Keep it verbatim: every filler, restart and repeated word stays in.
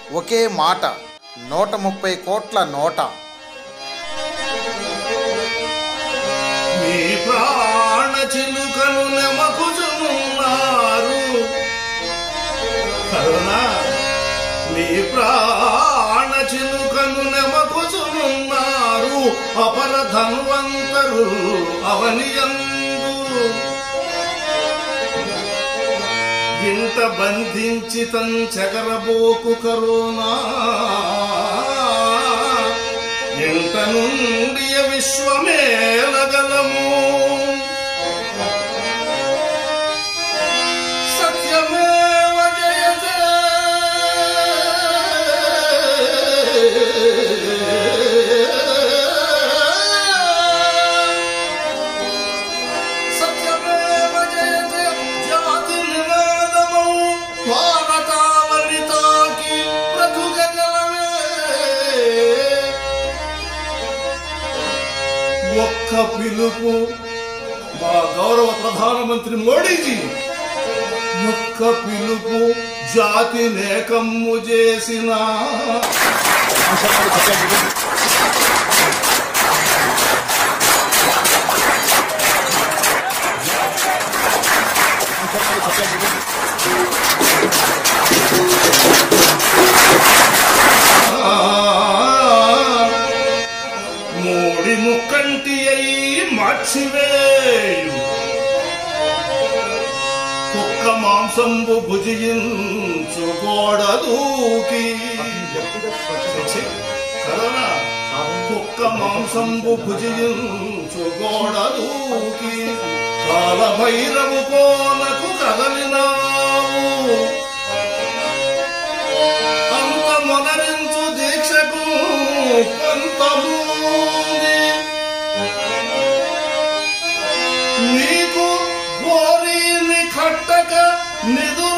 ఒకే మాట నూట ముప్పై కోట్ల నోట. మీ ప్రాణ చిలుకను నెమకుచున్నారు కరుణా, మీ ప్రాణ చిలుకను నెమకుచున్నారు అపర ధన్వంతరు అవనియందు. ఇంట బంధించి తంచెగరబోకు కరోనా, ఇంట నుండి విశ్వమేలగలము. సత్యమేవ జయతే సత్యమేవ జయతే జాతి నినాదము భారతావనితాకి బ్రతుకగలమే. ఒక్క పిలుపు మా గౌరవ ప్రధానమంత్రి మోడీజీ, ఒక్క పిలుపు జాతి నేకమ్ము చేసిన. మూడి ముక్కంటి అయి మార్చివేయు కుక్క మాంసంబు భుజించు గోడ దూకి. కరోనా, కుక్క మాంసంబు భుజించు గోడ దూకి కాలభైరవు కోనకు కదలినావు. అంత మొనరించు దీక్షకు కొంతమూది నీకు గోరీని కట్టక నిదు